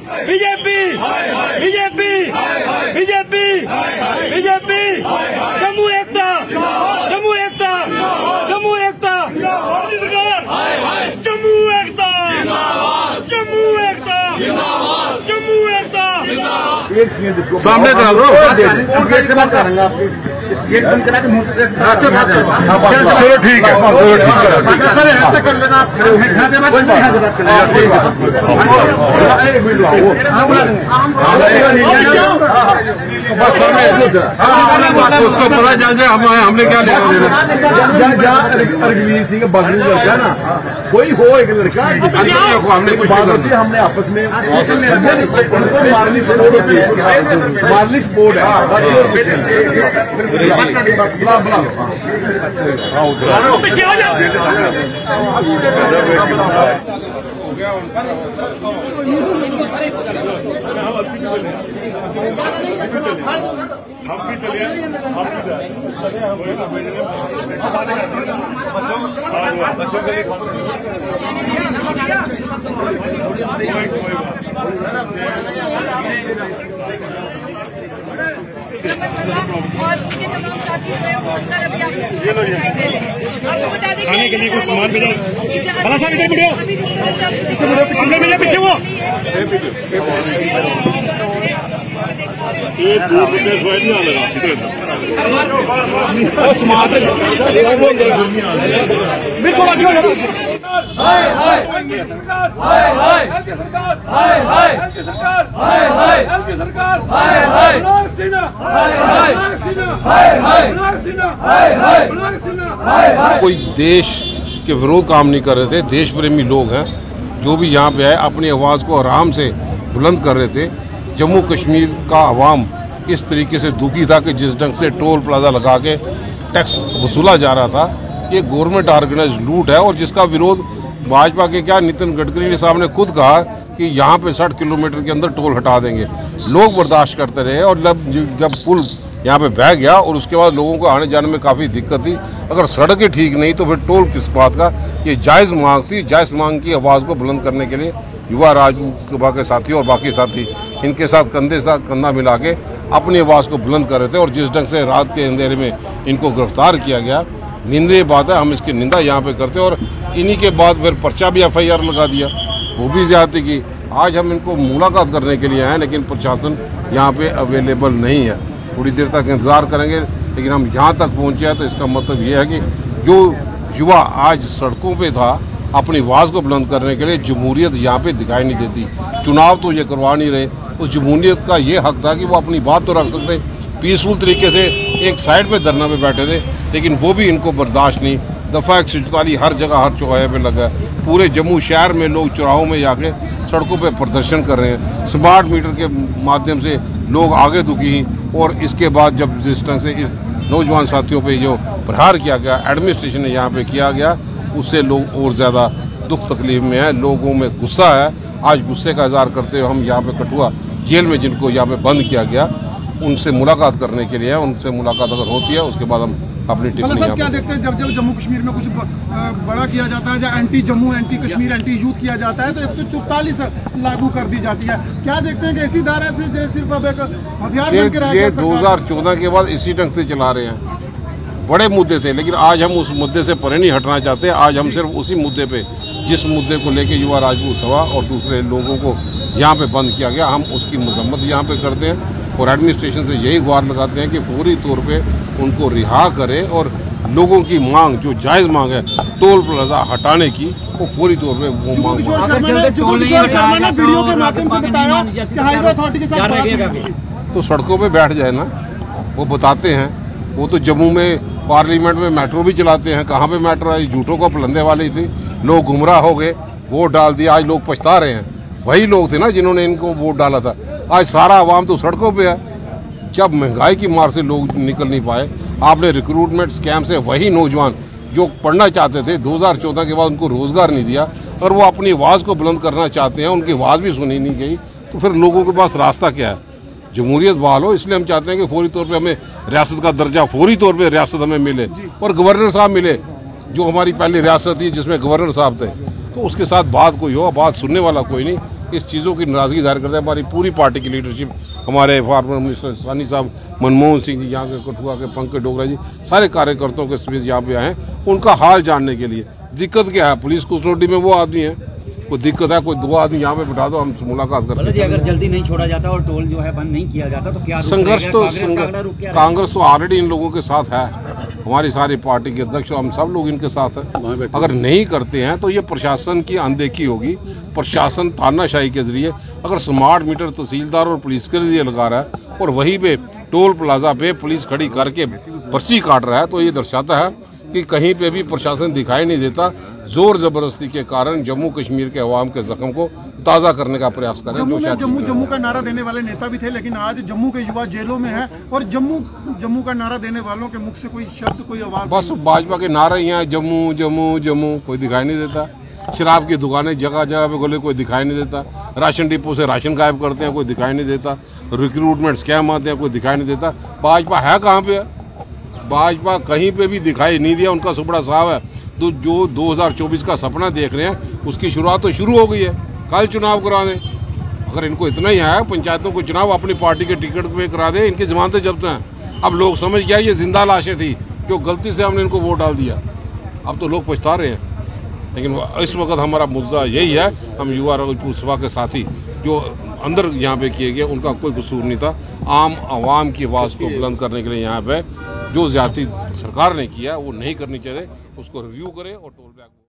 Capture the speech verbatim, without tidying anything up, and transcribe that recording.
BJP BJP BJP BJP Jammu एकता जम्मू एकता जम्मू एकता जम्मू एकता जम्मू एकता जम्मू एकता सामने करा लो गेट बंद करा के चलो ठीक है सर ऐसे कर लेना आप उसको पता चल जाए हम हमने क्या लेना देना। रघुवीर सिंह बगली लड़का ना कोई हो एक लड़का हमने कुछ हमने आपस में मारनी सपोर्ट होती है मारनी सपोर्ट है बुला बुला पीछे आ जाओ हम भी चलिए हम भी बच्चों के लिए और उसके तमाम साथी जो है वो अंदर अभी आपको बता दें खाने के लिए कुछ सामान मिला भला साहब इधर वीडियो अंदर मिले पीछे वो एक दूर में नहीं आ लगा इधर सामान बिल्कुल आगे हाय हाय सरकार हाय हाय सरकार हाय हाय सरकार हाय हाय सरकार हाय हाय सिन्हा हाय हाय सिन्हा हाय हाय सिन्हा हाय हाय सिन्हा हाय हाय। कोई देश के विरोध काम नहीं कर रहे थे, देश प्रेमी लोग हैं जो भी यहाँ पे आए अपनी आवाज़ को आराम से बुलंद कर रहे थे। जम्मू कश्मीर का अवाम इस तरीके से दुखी था कि जिस ढंग से टोल प्लाजा लगा के टैक्स वसूला जा रहा था, ये गवर्नमेंट ऑर्गेनाइज लूट है। और जिसका विरोध भाजपा के क्या नितिन गडकरी साहब ने खुद कहा कि यहाँ पे साठ किलोमीटर के अंदर टोल हटा देंगे। लोग बर्दाश्त करते रहे और जब जब पुल यहाँ पे बह गया और उसके बाद लोगों को आने जाने में काफ़ी दिक्कत थी। अगर सड़कें ठीक नहीं तो फिर टोल किस बात का। ये जायज़ मांग थी, जायज़ मांग की आवाज़ को बुलंद करने के लिए युवा राजपूत सभा के साथी और बाकी साथी इनके साथ कंधे साथ कंधा मिला के अपनी आवाज़ को बुलंद कर रहे थे। और जिस ढंग से रात के अंधेरे में इनको गिरफ्तार किया गया, निंदनीय बात है, हम इसकी निंदा यहाँ पे करते हैं। और इन्हीं के बाद फिर पर्चा भी एफ आई आर लगा दिया, वो भी ज्यादती की। आज हम इनको मुलाकात करने के लिए आए, लेकिन प्रशासन यहाँ पे अवेलेबल नहीं है। थोड़ी देर तक इंतजार करेंगे, लेकिन हम यहाँ तक पहुँचे हैं तो इसका मतलब ये है कि जो युवा आज सड़कों पे था अपनी आवाज़ को बुलंद करने के लिए, जमहूरियत यहाँ पे दिखाई नहीं देती। चुनाव तो ये करवा नहीं रहे, उस जमहूरियत का ये हक था कि वो अपनी बात तो रख सकते, पीसफुल तरीके से एक साइड पे धरना पे बैठे थे, लेकिन वो भी इनको बर्दाश्त नहीं। दफा एक सौ चौतालीस हर जगह हर चौराहे पे लगा है। पूरे जम्मू शहर में लोग चौराहों में जाके सड़कों पे प्रदर्शन कर रहे हैं। स्मार्ट मीटर के माध्यम से लोग आगे दुखी हैं। और इसके बाद जब जिस ढंग से इस नौजवान साथियों पे जो प्रहार किया गया, एडमिनिस्ट्रेशन ने यहाँ पे किया गया, उससे लोग और ज़्यादा दुख तकलीफ में है। लोगों में गुस्सा है। आज गुस्से का इजहार करते हुए हम यहाँ पे कठुआ जेल में जिनको यहाँ पे बंद किया गया, उनसे मुलाकात करने के लिए है। उनसे मुलाकात अगर होती है उसके बाद हम अपनी टिप्पणी मतलब क्या देखते हैं जब जब जम्मू कश्मीर में कुछ बड़ा किया जाता है, जब anti Jammu anti Kashmir anti youth किया जाता है तो एक सौ चौतालीस लागू कर दी जाती है। क्या देखते हैं कि इसी धारा से सिर्फ अब एक हथियार बन के रह गया दो हजार चौदह के बाद इसी ढंग से चला रहे हैं। बड़े मुद्दे थे, लेकिन आज हम उस मुद्दे से परे नहीं हटना चाहते। आज हम सिर्फ उसी मुद्दे पे, जिस मुद्दे को लेके युवा राजपूत सभा और दूसरे लोगों को यहाँ पे बंद किया गया, हम उसकी मजम्मत यहाँ पे करते हैं। और एडमिनिस्ट्रेशन से यही गुहार लगाते हैं कि पूरी तौर पे उनको रिहा करे और लोगों की मांग जो जायज़ मांग है टोल प्लाजा हटाने की, वो पूरी तौर पे वो मांग तो सड़कों पे बैठ जाए ना, वो बताते हैं। वो तो जम्मू में पार्लियामेंट में मेट्रो भी चलाते हैं। कहाँ पे मेट्रो आई? झूठों को पलंदे वाली थी, लोग गुमराह हो गए, वोट डाल दिया, आज लोग पछता रहे हैं। वही लोग थे ना जिन्होंने इनको वोट डाला था। आज सारा आवाम तो सड़कों पे है। जब महंगाई की मार से लोग निकल नहीं पाए, आपने रिक्रूटमेंट स्कैम से वही नौजवान जो पढ़ना चाहते थे दो हजार चौदह के बाद उनको रोजगार नहीं दिया और वो अपनी आवाज़ को बुलंद करना चाहते हैं, उनकी आवाज़ भी सुनी नहीं गई, तो फिर लोगों के पास रास्ता क्या है? जमहूरियत बहाल हो। इसलिए हम चाहते हैं कि फौरी तौर पे हमें रियासत का दर्जा, फौरी तौर पे रियासत हमें मिले और गवर्नर साहब मिले। जो हमारी पहली रियासत थी जिसमें गवर्नर साहब थे, तो उसके साथ बात कोई हो, बात सुनने वाला कोई नहीं। इस चीज़ों की नाराज़गी जाहिर करता है। हमारी पूरी पार्टी की लीडरशिप, हमारे फार्मर मिनिस्टर सानी साहब, मनमोहन सिंह जी, यहाँ के कठुआ के पंकज डोगरा जी, सारे कार्यकर्ताओं के सभी यहाँ पे आए हैं उनका हाल जानने के लिए। दिक्कत क्या है, पुलिस कस्टडी में वो आदमी है, कोई दिक्कत है, कोई दो आदमी यहाँ पे बिठा दो, हम मुलाकात करते हैं। अगर जल्दी नहीं छोड़ा जाता और टोल जो है बंद नहीं किया जाता तो क्या संघर्ष तो कांग्रेस तो ऑलरेडी इन लोगों के साथ है, हमारी सारी पार्टी के अध्यक्ष, हम सब लोग इनके साथ हैं। अगर नहीं करते हैं तो ये प्रशासन की अनदेखी होगी। प्रशासन तानाशाही के जरिए अगर स्मार्ट मीटर तहसीलदार और पुलिस के लिए लगा रहा है और वहीं पे टोल प्लाजा पे पुलिस खड़ी करके पर्ची काट रहा है, तो ये दर्शाता है कि कहीं पे भी प्रशासन दिखाई नहीं देता। जोर जबरदस्ती के कारण जम्मू कश्मीर के अवाम के जख्म को ताज़ा करने का प्रयास कर रहे हैं। जम्मू में जम्मू जम्मू का नारा देने वाले नेता भी थे, लेकिन आज जम्मू के युवा जेलों में हैं और जम्मू जम्मू का नारा देने वालों के मुख से कोई शब्द, कोई आवाज, बस भाजपा के नारे ही हैं, जम्मू जम्मू जम्मू, कोई दिखाई नहीं देता। शराब की दुकानें जगह जगह पे खोले, कोई दिखाई नहीं देता। राशन डिपो से राशन गायब करते हैं, कोई दिखाई नहीं देता। रिक्रूटमेंट स्कैम आते हैं, कोई दिखाई नहीं देता। भाजपा है कहाँ पे? भाजपा कहीं पे भी दिखाई नहीं दिया। उनका सुपड़ा साहब है, तो जो दो हज़ार चौबीस का सपना देख रहे हैं उसकी शुरुआत तो शुरू हो गई है। कल चुनाव करा दें, अगर इनको इतना ही है पंचायतों को चुनाव अपनी पार्टी के टिकट पे करा दें, इनकी जमानतें जब्त हैं। अब लोग समझ गया ये जिंदा लाशें थी जो गलती से हमने इनको वोट डाल दिया, अब तो लोग पछता रहे हैं। लेकिन इस वक्त हमारा मुद्दा यही है, हम युवा राजपूत सभा के साथी जो अंदर यहाँ पे किए गए उनका कोई कसूर नहीं था। आम आवाम की आवाज़ को बुलंद करने के लिए यहाँ पे जो ज्यादती सरकार ने किया वो नहीं करनी चाहिए, उसको रिव्यू करें और टोल बैक